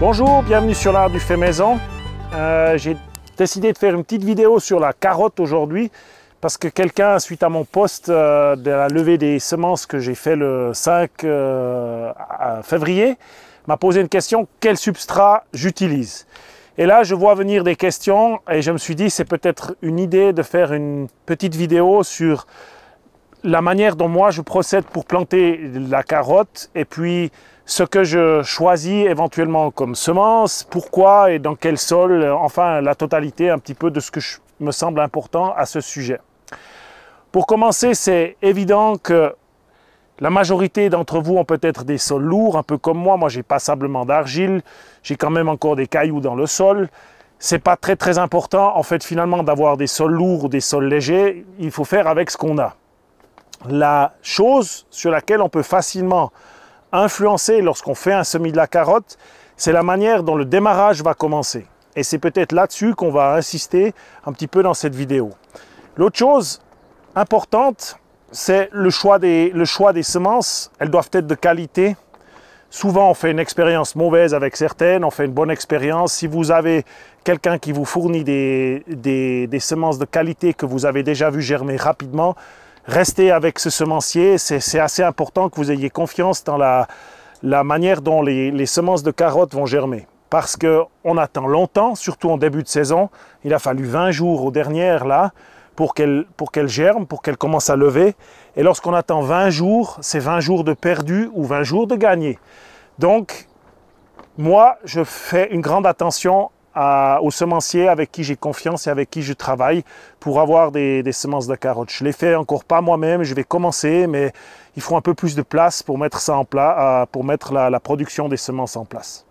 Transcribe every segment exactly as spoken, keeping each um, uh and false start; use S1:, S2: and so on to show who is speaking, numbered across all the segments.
S1: Bonjour, bienvenue sur l'art du fait maison. Euh, J'ai décidé de faire une petite vidéo sur la carotte aujourd'hui parce que quelqu'un, suite à mon post euh, de la levée des semences que j'ai fait le cinq euh, février, m'a posé une question: quel substrat j'utilise? Et là, je vois venir des questions et je me suis dit c'est peut-être une idée de faire une petite vidéo sur la manière dont moi je procède pour planter la carotte et puis ce que je choisis éventuellement comme semence, pourquoi et dans quel sol, enfin la totalité un petit peu de ce que je, me semble important à ce sujet. Pour commencer, c'est évident que la majorité d'entre vous ont peut-être des sols lourds, un peu comme moi. Moi, j'ai passablement d'argile, j'ai quand même encore des cailloux dans le sol. C'est pas très très important en fait finalement d'avoir des sols lourds ou des sols légers. Il faut faire avec ce qu'on a. La chose sur laquelle on peut facilement influencer lorsqu'on fait un semis de la carotte, c'est la manière dont le démarrage va commencer. Et c'est peut-être là-dessus qu'on va insister un petit peu dans cette vidéo. L'autre chose importante, c'est le choix des, le choix des semences. Elles doivent être de qualité. Souvent, on fait une expérience mauvaise avec certaines, on fait une bonne expérience. Si vous avez quelqu'un qui vous fournit des, des, des semences de qualité que vous avez déjà vu germer rapidement, restez avec ce semencier. C'est assez important que vous ayez confiance dans la, la manière dont les, les semences de carottes vont germer. Parce qu'on attend longtemps, surtout en début de saison. Il a fallu vingt jours aux dernières là, pour qu'elles pour qu'elles germent, pour qu'elles commencent à lever. Et lorsqu'on attend vingt jours, c'est vingt jours de perdu ou vingt jours de gagné. Donc, moi, je fais une grande attention à, aux semenciers avec qui j'ai confiance et avec qui je travaille pour avoir des, des semences de carottes. Je ne les fais encore pas moi-même, je vais commencer, mais il faut un peu plus de place pour mettre, ça en pla, pour mettre la, la production des semences en place.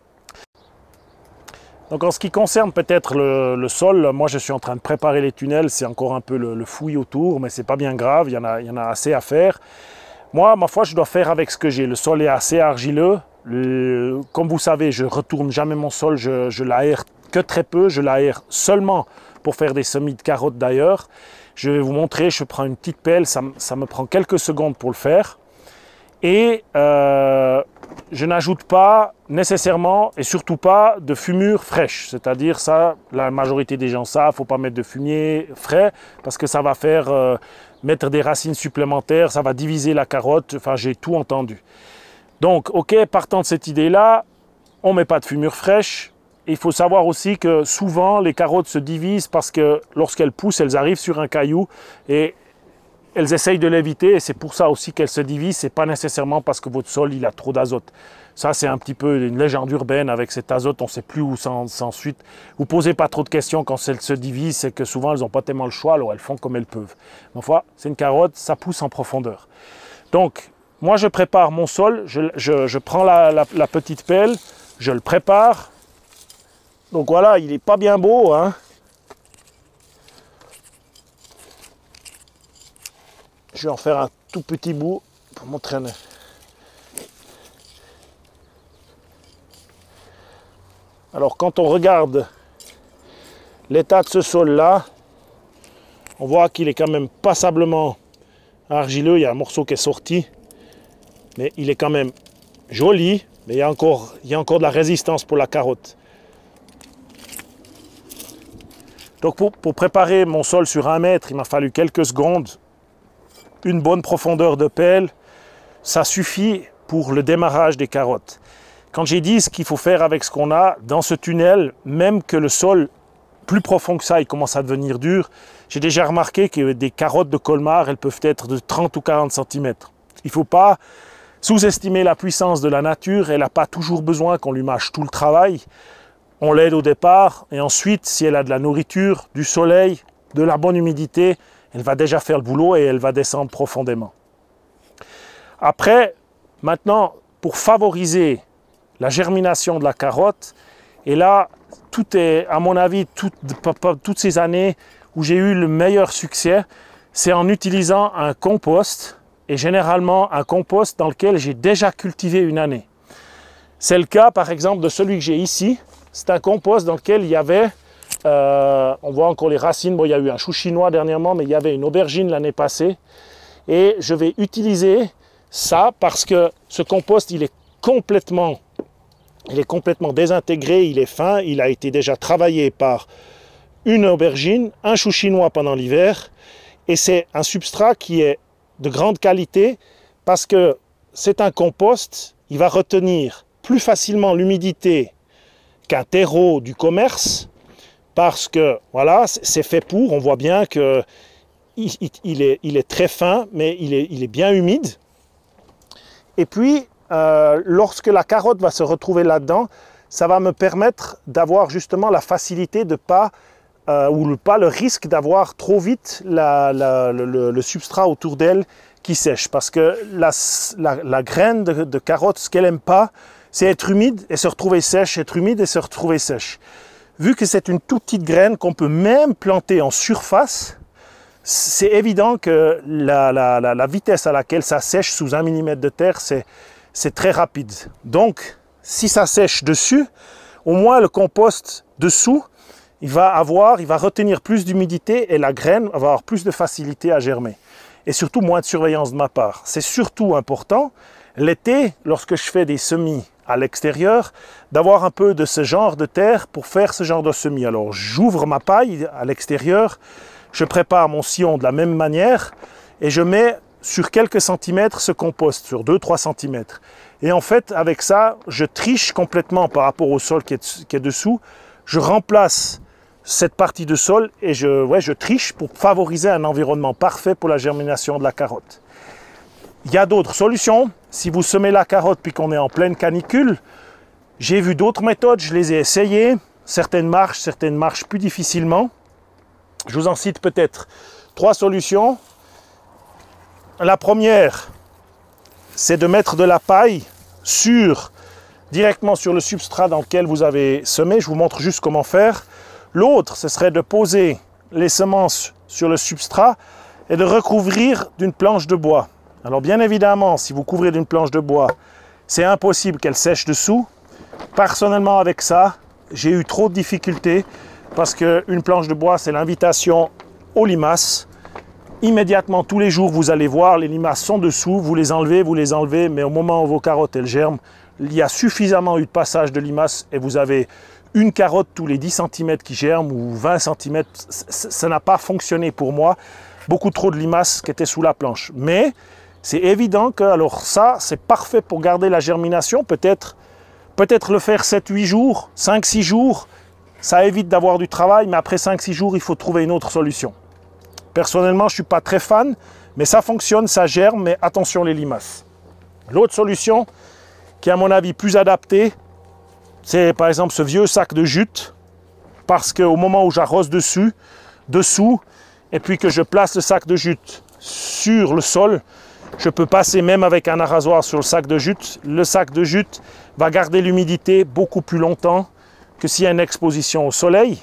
S1: Donc en ce qui concerne peut-être le, le sol, moi je suis en train de préparer les tunnels, c'est encore un peu le, le fouillis autour, mais c'est pas bien grave, il y en a, il y en a assez à faire. Moi, ma foi, je dois faire avec ce que j'ai. Le sol est assez argileux. Le, comme vous savez, je ne retourne jamais mon sol, je, je l'aère que très peu, je l'aère seulement pour faire des semis de carottes d'ailleurs. Je vais vous montrer, je prends une petite pelle, ça, ça me prend quelques secondes pour le faire. Et euh, je n'ajoute pas nécessairement et surtout pas de fumure fraîche. C'est-à-dire ça, la majorité des gens savent, il ne faut pas mettre de fumier frais parce que ça va faire euh, mettre des racines supplémentaires, ça va diviser la carotte, enfin j'ai tout entendu. Donc, ok, partant de cette idée-là, on ne met pas de fumure fraîche. Il faut savoir aussi que souvent, les carottes se divisent parce que lorsqu'elles poussent, elles arrivent sur un caillou et elles essayent de l'éviter. Et c'est pour ça aussi qu'elles se divisent. Ce n'est pas nécessairement parce que votre sol il a trop d'azote. Ça, c'est un petit peu une légende urbaine avec cet azote. On ne sait plus où s'ensuite. Vous ne posez pas trop de questions quand elles se divisent. C'est que souvent, elles n'ont pas tellement le choix. Alors, elles font comme elles peuvent. Mais enfin, c'est une carotte, ça pousse en profondeur. Donc, moi, je prépare mon sol, je, je, je prends la, la, la petite pelle, je le prépare. Donc voilà, il n'est pas bien beau, hein. Je vais en faire un tout petit bout pour m'entraîner. Alors quand on regarde l'état de ce sol-là, on voit qu'il est quand même passablement argileux. Il y a un morceau qui est sorti. Mais il est quand même joli, mais il y a encore, il y a encore de la résistance pour la carotte. Donc pour, pour préparer mon sol sur un mètre, il m'a fallu quelques secondes. Une bonne profondeur de pelle, ça suffit pour le démarrage des carottes. Quand j'ai dit ce qu'il faut faire avec ce qu'on a, dans ce tunnel, même que le sol plus profond que ça, il commence à devenir dur, j'ai déjà remarqué que des carottes de Colmar, elles peuvent être de trente ou quarante centimètres. Il ne faut pas sous-estimer la puissance de la nature, elle n'a pas toujours besoin qu'on lui mâche tout le travail. On l'aide au départ et ensuite, si elle a de la nourriture, du soleil, de la bonne humidité, elle va déjà faire le boulot et elle va descendre profondément. Après, maintenant, pour favoriser la germination de la carotte, et là, tout est, à mon avis, tout, toutes ces années où j'ai eu le meilleur succès, c'est en utilisant un compost, et généralement un compost dans lequel j'ai déjà cultivé une année. C'est le cas par exemple de celui que j'ai ici. C'est un compost dans lequel il y avait, euh, on voit encore les racines, bon il y a eu un chou chinois dernièrement, mais il y avait une aubergine l'année passée. Et je vais utiliser ça parce que ce compost il est complètement Il est complètement désintégré, il est fin, il a été déjà travaillé par une aubergine, un chou chinois pendant l'hiver, et c'est un substrat qui est de grande qualité parce que c'est un compost, il va retenir plus facilement l'humidité qu'un terreau du commerce, parce que voilà, c'est fait pour, on voit bien que il, il, est, il est très fin, mais il est, il est bien humide. Et puis, euh, lorsque la carotte va se retrouver là-dedans, ça va me permettre d'avoir justement la facilité de pas, euh, ou le, pas le risque d'avoir trop vite la, la, le, le substrat autour d'elle qui sèche. Parce que la, la, la graine de, de carotte, ce qu'elle n'aime pas, c'est être humide et se retrouver sèche, être humide et se retrouver sèche. Vu que c'est une toute petite graine qu'on peut même planter en surface, c'est évident que la, la, la, la vitesse à laquelle ça sèche sous un millimètre de terre, c'est très rapide. Donc, si ça sèche dessus, au moins le compost dessous, il va avoir, il va retenir plus d'humidité et la graine va avoir plus de facilité à germer. Et surtout, moins de surveillance de ma part. C'est surtout important, l'été, lorsque je fais des semis à l'extérieur, d'avoir un peu de ce genre de terre pour faire ce genre de semis. Alors, j'ouvre ma paille à l'extérieur, je prépare mon sillon de la même manière et je mets sur quelques centimètres ce compost, sur deux à trois centimètres. Et en fait, avec ça, je triche complètement par rapport au sol qui est, qui est dessous. Je remplace cette partie de sol et je, ouais, je triche pour favoriser un environnement parfait pour la germination de la carotte. Il y a d'autres solutions. Si vous semez la carotte puis qu'on est en pleine canicule, j'ai vu d'autres méthodes, je les ai essayées. Certaines marchent, certaines marchent plus difficilement. Je vous en cite peut-être trois solutions. La première, c'est de mettre de la paille sur, directement sur le substrat dans lequel vous avez semé. Je vous montre juste comment faire. L'autre, ce serait de poser les semences sur le substrat et de recouvrir d'une planche de bois. Alors bien évidemment, si vous couvrez d'une planche de bois, c'est impossible qu'elle sèche dessous. Personnellement, avec ça, j'ai eu trop de difficultés parce qu'une planche de bois, c'est l'invitation aux limaces. Immédiatement, tous les jours, vous allez voir, les limaces sont dessous, vous les enlevez, vous les enlevez, mais au moment où vos carottes elles germent, il y a suffisamment eu de passage de limaces et vous avez une carotte tous les dix centimètres qui germe ou vingt centimètres. Ça n'a pas fonctionné pour moi. Beaucoup trop de limaces qui étaient sous la planche. Mais c'est évident que alors ça, c'est parfait pour garder la germination. Peut-être peut-être le faire sept huit jours, cinq six jours. Ça évite d'avoir du travail, mais après cinq six jours, il faut trouver une autre solution. Personnellement, je ne suis pas très fan, mais ça fonctionne, ça germe, mais attention les limaces. L'autre solution, qui est à mon avis plus adaptée, c'est par exemple ce vieux sac de jute, parce qu'au moment où j'arrose dessus, dessous, et puis que je place le sac de jute sur le sol, je peux passer même avec un arrosoir sur le sac de jute. Le sac de jute va garder l'humidité beaucoup plus longtemps que s'il y a une exposition au soleil.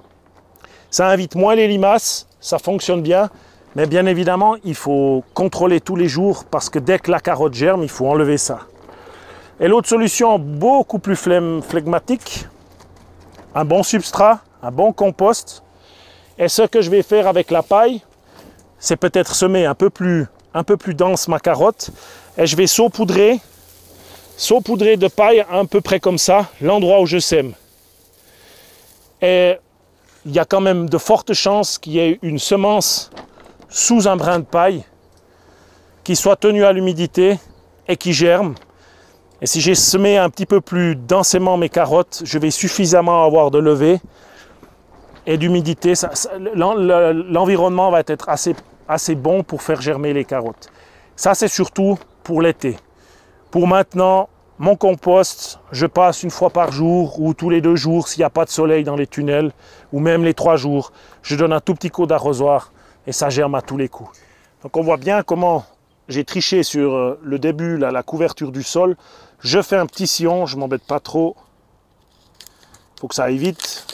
S1: Ça invite moins les limaces, ça fonctionne bien, mais bien évidemment, il faut contrôler tous les jours parce que dès que la carotte germe, il faut enlever ça. Et l'autre solution, beaucoup plus flegmatique, un bon substrat, un bon compost. Et ce que je vais faire avec la paille, c'est peut-être semer un peu plus, un peu plus dense ma carotte. Et je vais saupoudrer, saupoudrer de paille à peu près comme ça, l'endroit où je sème. Et il y a quand même de fortes chances qu'il y ait une semence sous un brin de paille qui soit tenue à l'humidité et qui germe. Et si j'ai semé un petit peu plus densément mes carottes, je vais suffisamment avoir de levée et d'humidité. L'environnement va être assez, assez bon pour faire germer les carottes. Ça, c'est surtout pour l'été. Pour maintenant, mon compost, je passe une fois par jour ou tous les deux jours s'il n'y a pas de soleil dans les tunnels, ou même les trois jours. Je donne un tout petit coup d'arrosoir et ça germe à tous les coups. Donc on voit bien comment j'ai triché sur le début, là, la couverture du sol. Je fais un petit sillon, je ne m'embête pas trop. Il faut que ça aille vite.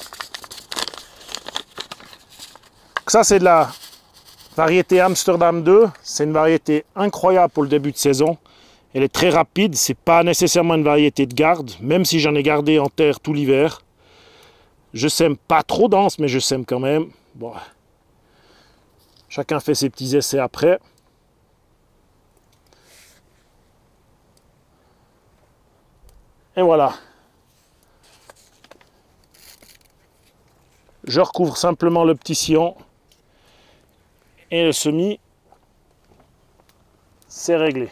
S1: Ça, c'est de la variété Amsterdam deux. C'est une variété incroyable pour le début de saison. Elle est très rapide. Ce n'est pas nécessairement une variété de garde, même si j'en ai gardé en terre tout l'hiver. Je sème pas trop dense, mais je sème quand même. Bon. Chacun fait ses petits essais après. Et voilà. je recouvre simplement le petit sillon et le semis, c'est réglé.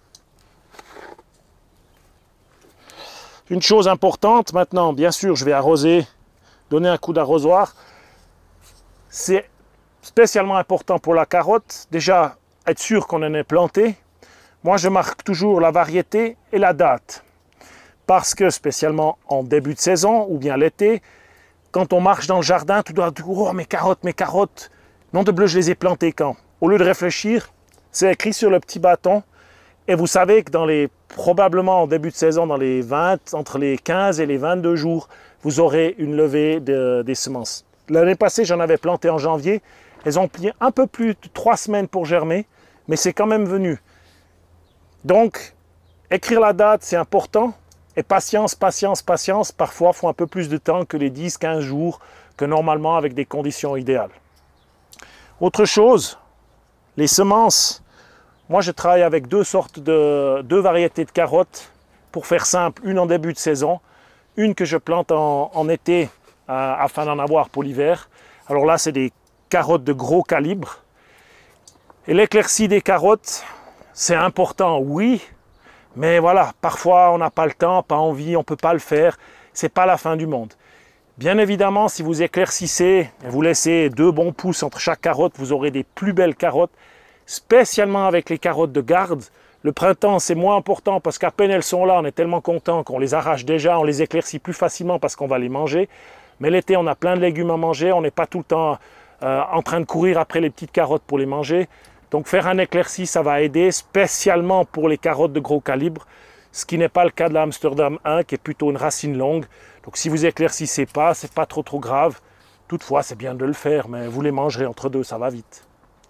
S1: Une chose importante maintenant, bien sûr, je vais arroser, donner un coup d'arrosoir. C'est spécialement important pour la carotte, déjà être sûr qu'on en est planté. Moi, je marque toujours la variété et la date. Parce que, spécialement en début de saison ou bien l'été, quand on marche dans le jardin, tout doit dire « Oh, mes carottes, mes carottes, nom de bleu, je les ai plantées quand ?» Au lieu de réfléchir, c'est écrit sur le petit bâton. Et vous savez que dans les, probablement en début de saison, dans les vingt, entre les quinze et les vingt-deux jours, vous aurez une levée de, des semences. L'année passée, j'en avais planté en janvier. Elles ont pris un peu plus de trois semaines pour germer, mais c'est quand même venu. Donc, écrire la date, c'est important. Et patience, patience, patience, parfois, il faut un peu plus de temps que les dix à quinze jours que normalement avec des conditions idéales. Autre chose, les semences. Moi, je travaille avec deux sortes de deux variétés de carottes. Pour faire simple, une en début de saison, une que je plante en, en été euh, afin d'en avoir pour l'hiver. Alors là, c'est des carottes de gros calibre. Et l'éclaircie des carottes, c'est important, oui. Mais voilà, parfois on n'a pas le temps, pas envie, on ne peut pas le faire. Ce n'est pas la fin du monde. Bien évidemment, si vous éclaircissez et vous laissez deux bons pouces entre chaque carotte, vous aurez des plus belles carottes. Spécialement avec les carottes de garde. Le printemps, c'est moins important parce qu'à peine elles sont là, on est tellement content qu'on les arrache déjà, on les éclaircit plus facilement parce qu'on va les manger. Mais l'été, on a plein de légumes à manger, on n'est pas tout le temps euh, en train de courir après les petites carottes pour les manger. Donc faire un éclairci, ça va aider, spécialement pour les carottes de gros calibre, ce qui n'est pas le cas de la Amsterdam un, qui est plutôt une racine longue. Donc si vous éclaircissez pas, c'est pas trop trop grave. Toutefois, c'est bien de le faire, mais vous les mangerez entre deux, ça va vite.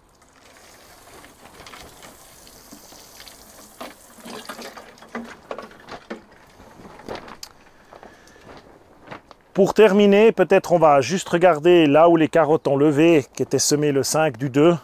S1: Pour terminer, peut-être on va juste regarder là où les carottes ont levé, qui étaient semées le cinq du deux.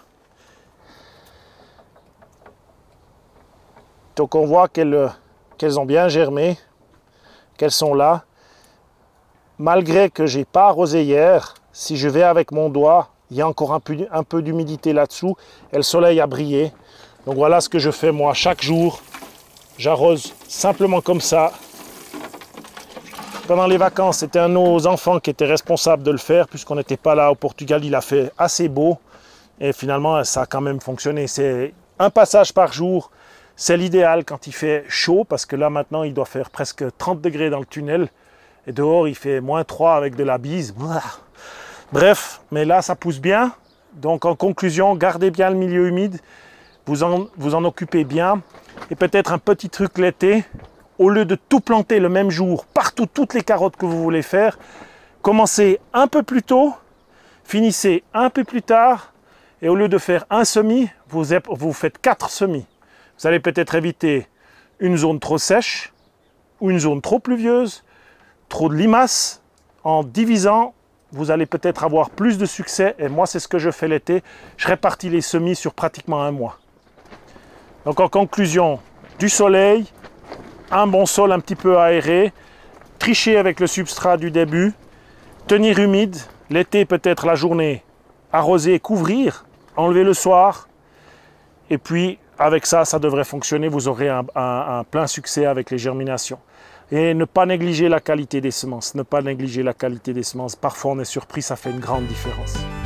S1: Donc on voit qu'elles qu'elles ont bien germé, qu'elles sont là. Malgré que je n'ai pas arrosé hier, si je vais avec mon doigt, il y a encore un peu, un peu d'humidité là-dessous et le soleil a brillé. Donc voilà ce que je fais moi chaque jour. J'arrose simplement comme ça. Pendant les vacances, c'était un de nos enfants qui était responsable de le faire, puisqu'on n'était pas là au Portugal. Il a fait assez beau et finalement ça a quand même fonctionné. C'est un passage par jour. C'est l'idéal quand il fait chaud, parce que là maintenant il doit faire presque trente degrés dans le tunnel. Et dehors il fait moins trois avec de la bise. Bref, mais là ça pousse bien. Donc en conclusion, gardez bien le milieu humide. Vous en, vous en occupez bien. Et peut-être un petit truc l'été. Au lieu de tout planter le même jour, partout, toutes les carottes que vous voulez faire, commencez un peu plus tôt, finissez un peu plus tard. Et au lieu de faire un semis, vous, vous faites quatre semis. Vous allez peut-être éviter une zone trop sèche ou une zone trop pluvieuse, trop de limaces. En divisant, vous allez peut-être avoir plus de succès. Et moi, c'est ce que je fais l'été. Je répartis les semis sur pratiquement un mois. Donc en conclusion, du soleil, un bon sol un petit peu aéré, tricher avec le substrat du début, tenir humide, l'été peut-être la journée, arroser, couvrir, enlever le soir. Et puis avec ça, ça devrait fonctionner, vous aurez un, un, un plein succès avec les germinations. Et ne pas négliger la qualité des semences, ne pas négliger la qualité des semences. Parfois on est surpris, ça fait une grande différence.